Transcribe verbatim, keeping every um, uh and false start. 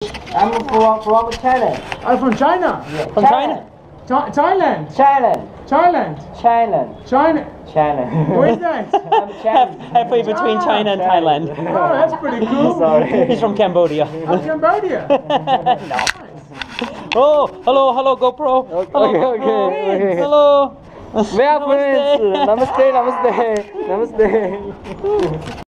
I'm from, from China. I'm from China. Yeah. From China? Tha- Thailand. China. Thailand. China. China. China. Where is that? I'm Half, Chinese. halfway between Ah, China and China. Thailand. Oh, that's pretty cool. Sorry. He's from Cambodia. I'm Cambodia. No. Oh, hello, hello, GoPro. Okay, Hello, okay, GoPro. okay. Hello. Where are friends? Namaste, namaste, namaste.